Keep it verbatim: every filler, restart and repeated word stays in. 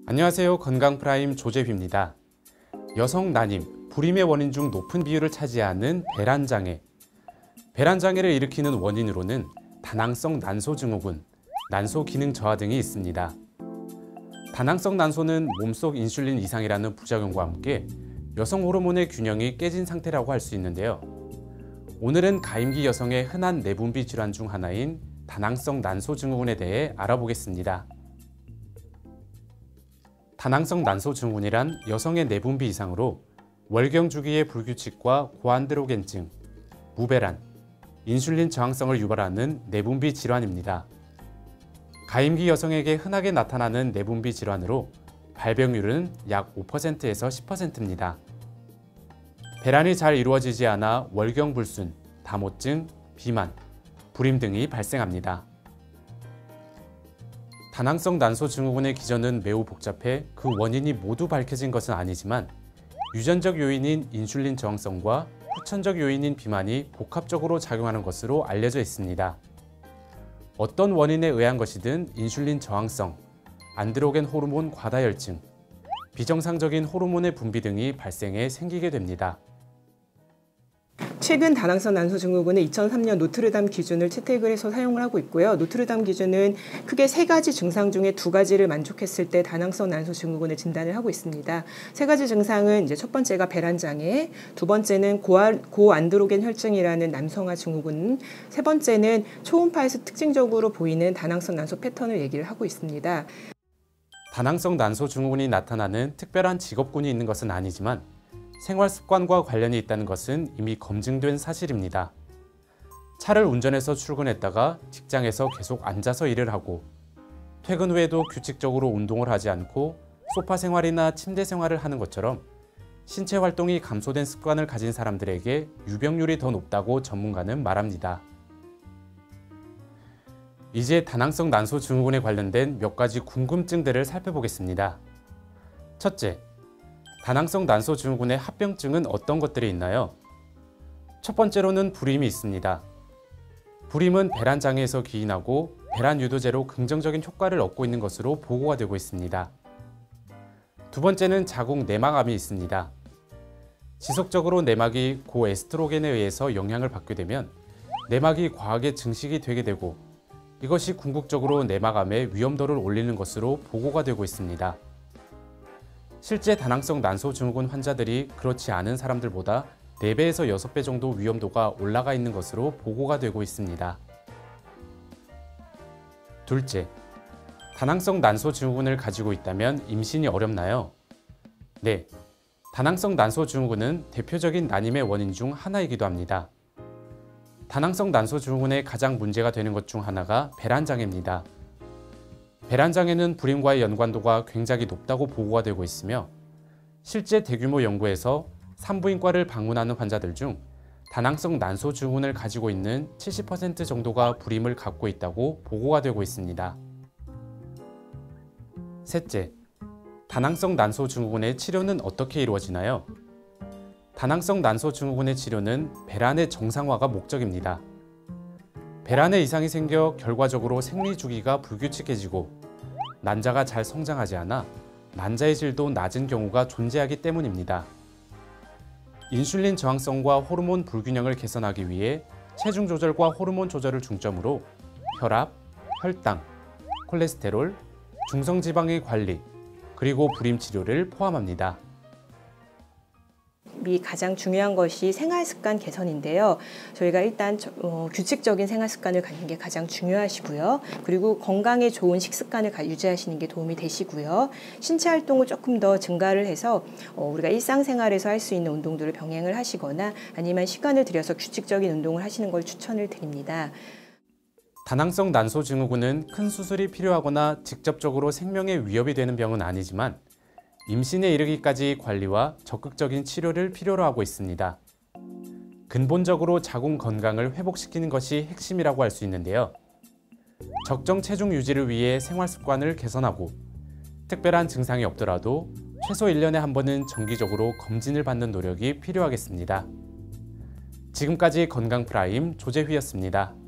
안녕하세요. 건강프라임 조재휘입니다. 여성 난임, 불임의 원인 중 높은 비율을 차지하는 배란장애. 배란장애를 일으키는 원인으로는 다낭성 난소 증후군, 난소 기능 저하 등이 있습니다. 다낭성 난소는 몸속 인슐린 이상이라는 부작용과 함께 여성 호르몬의 균형이 깨진 상태라고 할 수 있는데요. 오늘은 가임기 여성의 흔한 내분비 질환 중 하나인 다낭성 난소 증후군에 대해 알아보겠습니다. 다낭성 난소 증후군이란 여성의 내분비 이상으로 월경 주기의 불규칙과 고안드로겐증, 무배란, 인슐린 저항성을 유발하는 내분비 질환입니다. 가임기 여성에게 흔하게 나타나는 내분비 질환으로 발병률은 약 오 퍼센트에서 십 퍼센트입니다. 배란이 잘 이루어지지 않아 월경불순, 다모증, 비만, 불임 등이 발생합니다. 다낭성 난소 증후군의 기전은 매우 복잡해 그 원인이 모두 밝혀진 것은 아니지만 유전적 요인인 인슐린 저항성과 후천적 요인인 비만이 복합적으로 작용하는 것으로 알려져 있습니다. 어떤 원인에 의한 것이든 인슐린 저항성, 안드로겐 호르몬 과다혈증, 비정상적인 호르몬의 분비 등이 발생해 생기게 됩니다. 최근 다낭성 난소 증후군은 이천삼 년 노트르담 기준을 채택을 해서 사용을 하고 있고요. 노트르담 기준은 크게 세 가지 증상 중에 두 가지를 만족했을 때 다낭성 난소 증후군을 진단을 하고 있습니다. 세 가지 증상은 이제 첫 번째가 배란장애, 두 번째는 고안, 고안드로겐 혈증이라는 남성화 증후군, 세 번째는 초음파에서 특징적으로 보이는 다낭성 난소 패턴을 얘기를 하고 있습니다. 다낭성 난소 증후군이 나타나는 특별한 직업군이 있는 것은 아니지만 생활 습관과 관련이 있다는 것은 이미 검증된 사실입니다. 차를 운전해서 출근했다가 직장에서 계속 앉아서 일을 하고 퇴근 후에도 규칙적으로 운동을 하지 않고 소파 생활이나 침대 생활을 하는 것처럼 신체 활동이 감소된 습관을 가진 사람들에게 유병률이 더 높다고 전문가는 말합니다. 이제 다낭성 난소 증후군에 관련된 몇 가지 궁금증들을 살펴보겠습니다. 첫째, 다낭성 난소 증후군의 합병증은 어떤 것들이 있나요? 첫 번째로는 불임이 있습니다. 불임은 배란장애에서 기인하고 배란 유도제로 긍정적인 효과를 얻고 있는 것으로 보고가 되고 있습니다. 두 번째는 자궁 내막암이 있습니다. 지속적으로 내막이 고에스트로겐에 의해서 영향을 받게 되면 내막이 과하게 증식이 되게 되고 이것이 궁극적으로 내막암의 위험도를 올리는 것으로 보고가 되고 있습니다. 실제 다낭성 난소 증후군 환자들이 그렇지 않은 사람들보다 네 배에서 여섯 배 정도 위험도가 올라가 있는 것으로 보고가 되고 있습니다. 둘째, 다낭성 난소 증후군을 가지고 있다면 임신이 어렵나요? 네, 다낭성 난소 증후군은 대표적인 난임의 원인 중 하나이기도 합니다. 다낭성 난소 증후군의 가장 문제가 되는 것 중 하나가 배란장애입니다. 배란장애는 불임과의 연관도가 굉장히 높다고 보고가 되고 있으며 실제 대규모 연구에서 산부인과를 방문하는 환자들 중 다낭성 난소 증후군을 가지고 있는 칠십 퍼센트 정도가 불임을 갖고 있다고 보고가 되고 있습니다. 셋째, 다낭성 난소 증후군의 치료는 어떻게 이루어지나요? 다낭성 난소 증후군의 치료는 배란의 정상화가 목적입니다. 배란에 이상이 생겨 결과적으로 생리 주기가 불규칙해지고 난자가 잘 성장하지 않아 난자의 질도 낮은 경우가 존재하기 때문입니다. 인슐린 저항성과 호르몬 불균형을 개선하기 위해 체중 조절과 호르몬 조절을 중점으로 혈압, 혈당, 콜레스테롤, 중성지방의 관리, 그리고 불임 치료를 포함합니다. 이 가장 중요한 것이 생활습관 개선인데요. 저희가 일단 어, 규칙적인 생활습관을 갖는 게 가장 중요하시고요. 그리고 건강에 좋은 식습관을 유지하시는 게 도움이 되시고요. 신체 활동을 조금 더 증가를 해서 어, 우리가 일상생활에서 할 수 있는 운동들을 병행을 하시거나 아니면 시간을 들여서 규칙적인 운동을 하시는 걸 추천을 드립니다. 다낭성 난소 증후군은 큰 수술이 필요하거나 직접적으로 생명에 위협이 되는 병은 아니지만 임신에 이르기까지 관리와 적극적인 치료를 필요로 하고 있습니다. 근본적으로 자궁 건강을 회복시키는 것이 핵심이라고 할 수 있는데요. 적정 체중 유지를 위해 생활 습관을 개선하고 특별한 증상이 없더라도 최소 일 년에 한 번은 정기적으로 검진을 받는 노력이 필요하겠습니다. 지금까지 건강프라임 조재휘였습니다.